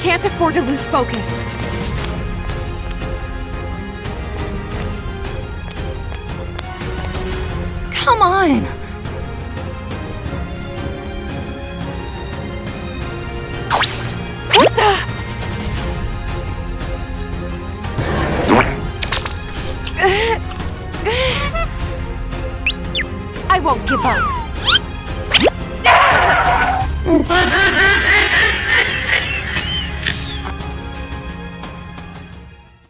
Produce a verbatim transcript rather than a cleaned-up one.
Can't afford to lose focus. Come on! What the? I won't give up.